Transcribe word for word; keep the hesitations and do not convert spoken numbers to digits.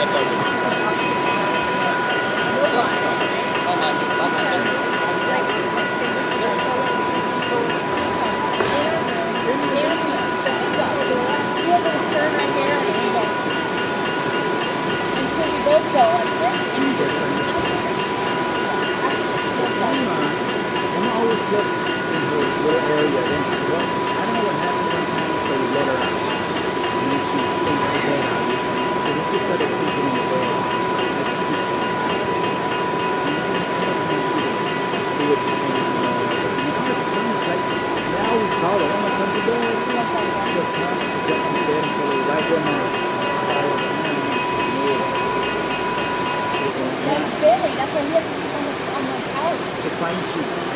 That's all good. So, all my, all my things. Like, let's say this is like the and the big dog. See a little turn right here, and we go until we both go like this, and you go. I'm always look in her little area. Then what? I don't know what happened one time, so we let her out, and then she stinks the bed out. So we just let her sleep in the bed. Do it the same. Like now we call her. I'm like, come to bed. So it's not get to bed until we right when my child. That's big. That's why he has to sleep on the on the couch. To find sheep.